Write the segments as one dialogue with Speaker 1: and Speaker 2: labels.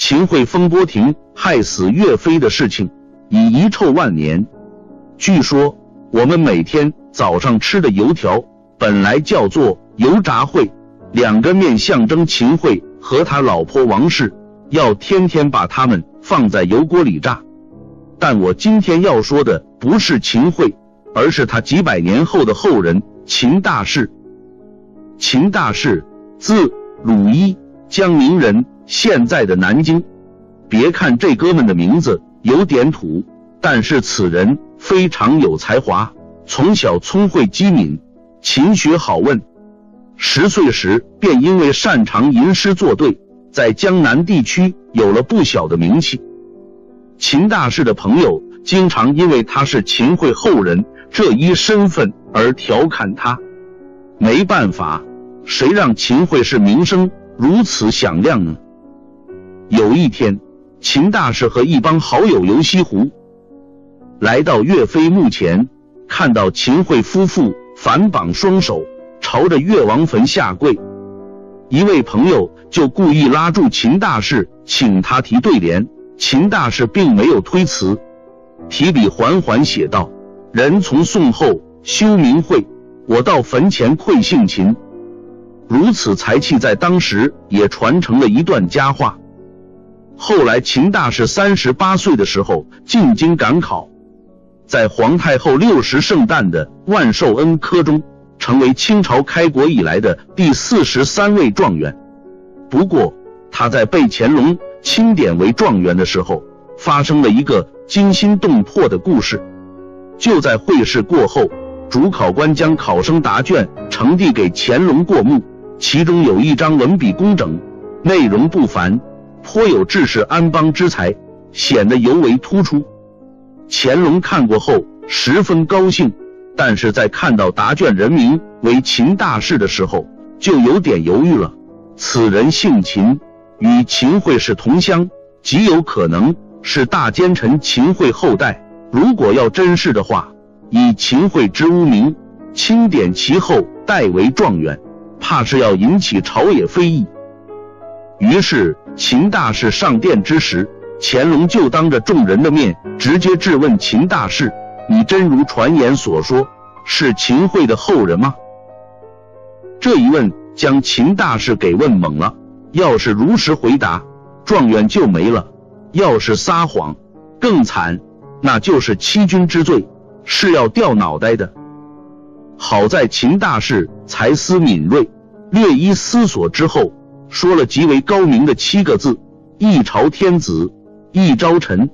Speaker 1: 秦桧风波亭害死岳飞的事情已遗臭万年。据说我们每天早上吃的油条本来叫做油炸烩，2个面象征秦桧和他老婆王氏，要天天把它们放在油锅里炸。但我今天要说的不是秦桧，而是他几百年后的后人秦大士。秦大士，字鲁一，江宁人，现在的南京。别看这哥们的名字有点土，但是此人非常有才华，从小聪慧机敏，勤学好问。10岁时便因为擅长吟诗作对，在江南地区有了不小的名气。秦大士的朋友经常因为他是秦桧后人这一身份而调侃他。没办法，谁让秦桧是名声如此响亮呢？有一天，秦大士和一帮好友游西湖，来到岳飞墓前，看到秦桧夫妇反绑双手朝着岳王坟下跪。一位朋友就故意拉住秦大士，请他提对联。秦大士并没有推辞，提笔缓缓写道：人从宋后修明慧，我到坟前愧姓秦。如此才气在当时也传成了一段佳话。后来秦大士38岁的时候进京赶考，在皇太后60圣诞的万寿恩科中成为清朝开国以来的第43位状元。不过他在被乾隆钦点为状元的时候，发生了一个惊心动魄的故事。就在会试过后，主考官将考生答卷呈递给乾隆过目，其中有一张文笔工整，内容不凡，颇有治世安邦之才，显得尤为突出。乾隆看过后十分高兴，但是在看到答卷人名为秦大士的时候，就有点犹豫了。此人姓秦，与秦桧是同乡，极有可能是大奸臣秦桧后代。如果要真是的话，以秦桧之污名，钦点其后代为状元，怕是要引起朝野非议。于是秦大士上殿之时，乾隆就当着众人的面直接质问秦大士：你真如传言所说，是秦桧的后人吗？这一问将秦大士给问懵了。要是如实回答，状元就没了；要是撒谎，更惨，那就是欺君之罪，是要掉脑袋的。好在秦大士才思敏锐，略一思索之后，说了极为高明的7个字：一朝天子，一朝臣。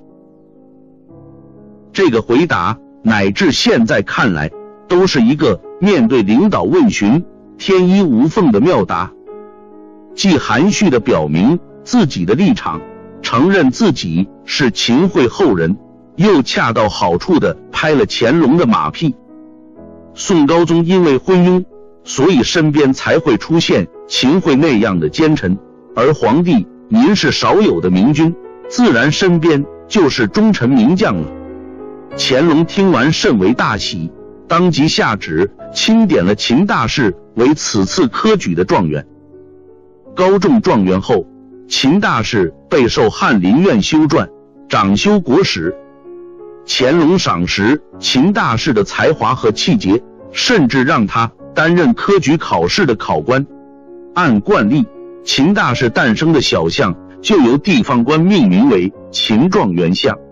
Speaker 1: 这个回答乃至现在看来，都是一个面对领导问询天衣无缝的妙答，既含蓄地表明自己的立场，承认自己是秦桧后人，又恰到好处地拍了乾隆的马屁。宋高宗因为昏庸，所以身边才会出现秦桧那样的奸臣，而皇帝您是少有的明君，自然身边就是忠臣名将了。乾隆听完甚为大喜，当即下旨钦点了秦大士为此次科举的状元。高中状元后，秦大士备受翰林院修撰，掌修国史。乾隆赏识秦大士的才华和气节，甚至让他担任科举考试的考官。按惯例，秦大士诞生的小项就由地方官命名为秦状元项。